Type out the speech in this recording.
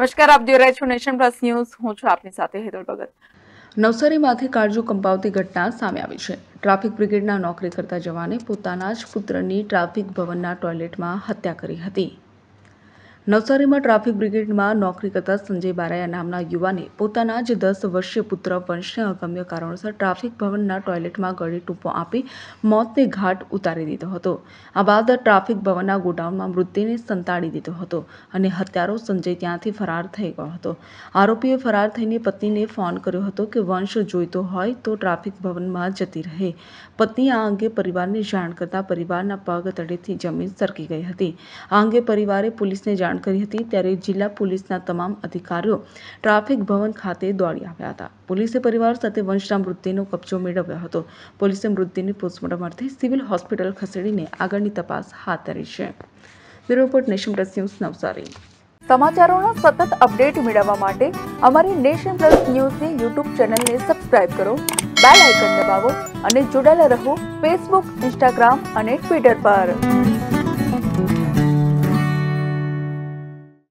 નમસ્કાર, આપ જોઈ રહ્યા છો નેશન પ્લસ ન્યૂઝ. હું છું આપની સાથે હેતલ ભગત. નવસારીમાંથી કાળજુ કંપાવતી ઘટના સામે આવી છે. ટ્રાફિક બ્રિગેડના નોકરી કરતા જવાને પોતાના જ પુત્રની ટ્રાફિક ભવનના ટોયલેટમાં હત્યા કરી હતી. નવસારીમાં ટ્રાફિક બ્રિગેડમાં નોકરી કરતા સંજય બારૈયા નામના યુવાને પોતાના જ 10 વર્ષીય પુત્ર વંશને અગમ્ય કારણોસર ટ્રાફિક ભવનના ટોયલેટમાં ગળે ટૂંપો આપી મોતને ઘાટ ઉતારી દીધો હતો. આ બાદ ટ્રાફિક ભવનના ગોડાઉનમાં મૃતદેહને સંતાડી દીધો હતો અને હત્યારો સંજય ત્યાંથી ફરાર થઈ ગયો હતો. આરોપીએ ફરાર થઈને પત્નીને ફોન કર્યો હતો કે વંશ જોઈતો હોય તો ટ્રાફિક ભવનમાં જતી રહે. પત્નીએ આ અંગે પરિવારને જાણ કરતા પરિવારના પગ તળેથી જમીન સરકી ગઈ હતી. આ અંગે પરિવારે પોલીસને જાણ કરી હતી. ત્યારે જિલ્લા પોલીસના તમામ અધિકારીઓ ટ્રાફિક ભવન ખાતે દોડી આવ્યા હતા. પોલીસે પરિવાર સાથે વંશના મૃતદેહનો કબજો મેળવ્યો હતો. પોલીસે મૃતદેહને પોસ્ટમોર્ટમ અર્થે સિવિલ હોસ્પિટલ ખસેડીને આગળની તપાસ હાથ ધરી છે. Bureau report, Nation Plus News, Navsari. સમાચારોના સતત અપડેટ મેળવવા માટે અમારી નેશન પ્લસ ન્યૂઝની યુટ્યુબ ચેનલને સબસ્ક્રાઇબ કરો, બેલ આઇકન દબાવો અને જોડાયેલા રહો ફેસબુક, ઇન્સ્ટાગ્રામ અને ટ્વિટર પર.